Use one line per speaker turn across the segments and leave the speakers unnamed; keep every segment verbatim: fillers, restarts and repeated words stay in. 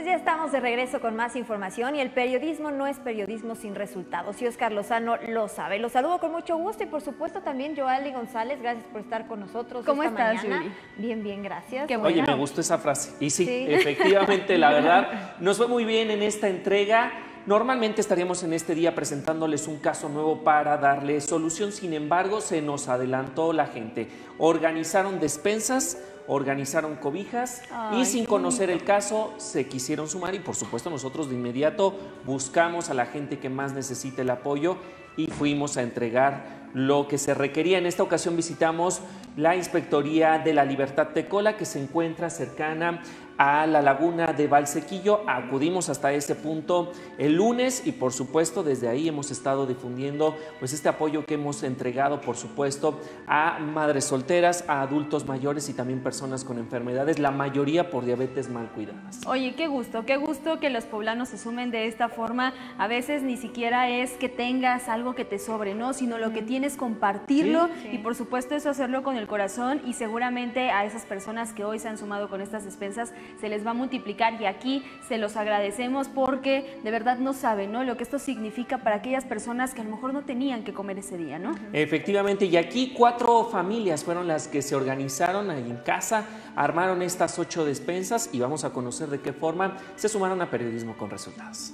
ya estamos de regreso con más información y el periodismo no es periodismo sin resultados. Y Oscar Lozano lo sabe. Lo saludo con mucho gusto y por supuesto también Joali González. Gracias por estar con nosotros.
¿Cómo
esta
estás,
mañana.
Yuri?
Bien, bien, gracias.
Qué bueno.
Oye, me gustó esa frase. Y sí,
Sí.
efectivamente, la verdad, nos fue muy bien en esta entrega. Normalmente estaríamos en este día presentándoles un caso nuevo para darle solución. Sin embargo, se nos adelantó la gente. Organizaron despensas, organizaron cobijas.
Ay,
y sin
qué
conocer
bonito.
el caso se quisieron sumar y por supuesto nosotros de inmediato buscamos a la gente que más necesita el apoyo y fuimos a entregar lo que se requería. En esta ocasión visitamos la Inspectoría de la Libertad Tecola, que se encuentra cercana a la laguna de Valsequillo. Acudimos hasta ese punto el lunes y por supuesto desde ahí hemos estado difundiendo pues este apoyo que hemos entregado por supuesto a madres solteras, a adultos mayores y también personas con enfermedades, la mayoría por diabetes mal cuidadas.
Oye, qué gusto, qué gusto que los poblanos se sumen de esta forma. A veces ni siquiera es que tengas algo que te sobre, ¿no? Sino lo que tienes compartirlo
Sí, sí.
y por supuesto eso hacerlo con el corazón y seguramente a esas personas que hoy se han sumado con estas despensas se les va a multiplicar y aquí se los agradecemos porque de verdad no saben, ¿no? Lo que esto significa para aquellas personas que a lo mejor no tenían que comer ese día, ¿no?
Efectivamente, y aquí cuatro familias fueron las que se organizaron ahí en casa, armaron estas ocho despensas y vamos a conocer de qué forma se sumaron a Periodismo con Resultados.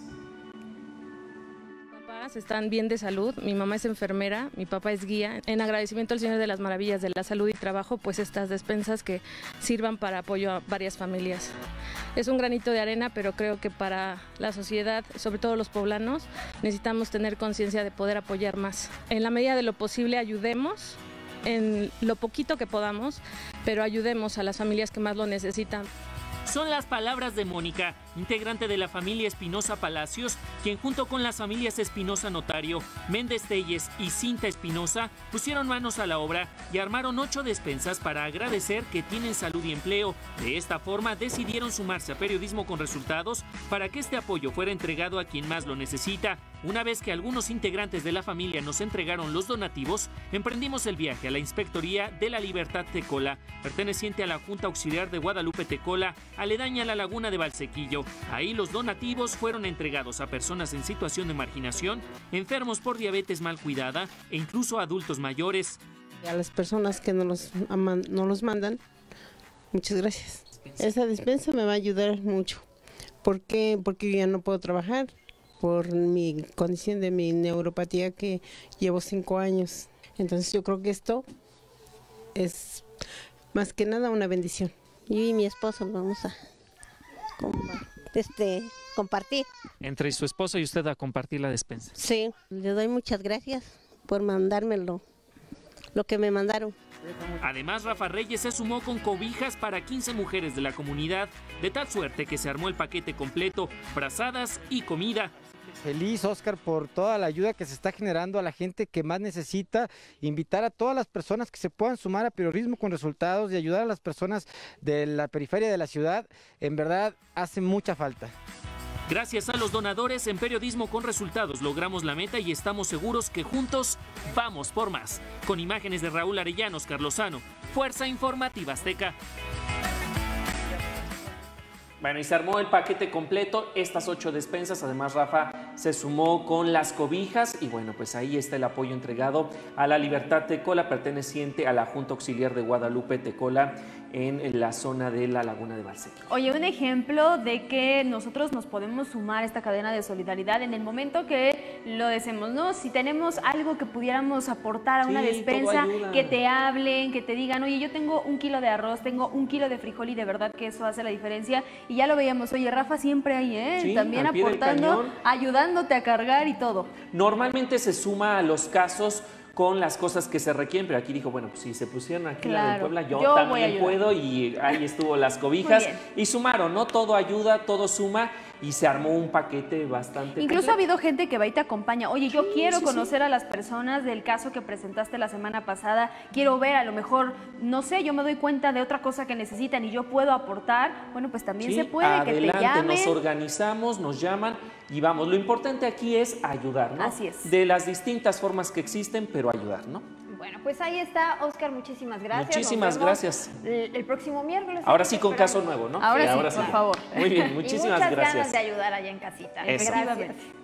Papás están bien de salud, mi mamá es enfermera, mi papá es guía. En agradecimiento al Señor de las Maravillas de la Salud y Trabajo, pues estas despensas que sirvan para apoyo a varias familias. Es un granito de arena, pero creo que para la sociedad, sobre todo los poblanos, necesitamos tener conciencia de poder apoyar más. En la medida de lo posible ayudemos, en lo poquito que podamos, pero ayudemos a las familias que más lo necesitan.
Son las palabras de Mónica, integrante de la familia Espinosa Palacios, quien junto con las familias Espinosa Notario, Méndez Telles y Cinta Espinosa pusieron manos a la obra y armaron ocho despensas para agradecer que tienen salud y empleo. De esta forma decidieron sumarse a Periodismo con Resultados para que este apoyo fuera entregado a quien más lo necesita. Una vez que algunos integrantes de la familia nos entregaron los donativos, emprendimos el viaje a la Inspectoría de la Libertad Tecola, perteneciente a la Junta Auxiliar de Guadalupe Tecola, aledaña a la laguna de Valsequillo. Ahí los donativos fueron entregados a personas en situación de marginación, enfermos por diabetes mal cuidada e incluso adultos mayores.
A las personas que nos los, aman, nos los mandan, muchas gracias. Esa despensa me va a ayudar mucho. ¿Por qué? Porque yo ya no puedo trabajar por mi condición de mi neuropatía que llevo cinco años. Entonces yo creo que esto es más que nada una bendición.
Yo y mi esposo vamos a com este, compartir.
Entre su esposo y usted a compartir la despensa.
Sí, le doy muchas gracias por mandármelo, lo que me mandaron.
Además, Rafa Reyes se sumó con cobijas para quince mujeres de la comunidad, de tal suerte que se armó el paquete completo, brazadas y comida.
Feliz, Oscar, por toda la ayuda que se está generando a la gente que más necesita, invitar a todas las personas que se puedan sumar a Periodismo con Resultados y ayudar a las personas de la periferia de la ciudad, en verdad hace mucha falta.
Gracias a los donadores en Periodismo con Resultados logramos la meta y estamos seguros que juntos vamos por más. Con imágenes de Raúl Arellano, Oscar Lozano, Fuerza Informativa Azteca.
Bueno, y se armó el paquete completo, estas ocho despensas, además Rafa se sumó con las cobijas y bueno, pues ahí está el apoyo entregado a la Libertad Tecola, perteneciente a la Junta Auxiliar de Guadalupe Tecola en la zona de la laguna de Valsequillo.
Oye, un ejemplo de que nosotros nos podemos sumar a esta cadena de solidaridad en el momento que lo deseemos, ¿no? Si tenemos algo que pudiéramos aportar a una
Sí,
despensa,
todo ayuda.
que te hablen, que te digan, oye, yo tengo un kilo de arroz, tengo un kilo de frijol y de verdad que eso hace la diferencia. Y ya lo veíamos, oye, Rafa siempre ahí, ¿eh?
Sí,
También
al pie del
aportando,
cañón.
ayudándote a cargar y todo.
Normalmente se suma a los casos con las cosas que se requieren, pero aquí dijo, bueno, pues si se pusieron aquí la del
Claro,
Puebla, yo,
yo voy a
también
ayudar.
puedo y ahí estuvo las cobijas
Muy bien.
y sumaron, ¿no? Todo ayuda, todo suma y se armó un paquete bastante
Incluso ha
completo.
habido gente que va y te acompaña. Oye, yo
Sí,
quiero
sí,
conocer a las personas del caso que presentaste la semana pasada. Quiero ver, a lo mejor, no sé, yo me doy cuenta de otra cosa que necesitan y yo puedo aportar. Bueno, pues también
Sí,
se puede,
adelante,
que te llamen.
nos organizamos, nos llaman y vamos. Lo importante aquí es ayudar, ¿no?
Así es.
De las distintas formas que existen, pero ayudar, ¿no?
Bueno, pues ahí está, Oscar, muchísimas gracias.
Muchísimas gracias.
El, el próximo miércoles.
Ahora sí con caso nuevo, ¿no?
Ahora sí,
Ahora
por favor.
Muy bien, muchísimas
y muchas
gracias.
ganas de ayudar allá en casita.
Eso.
Gracias.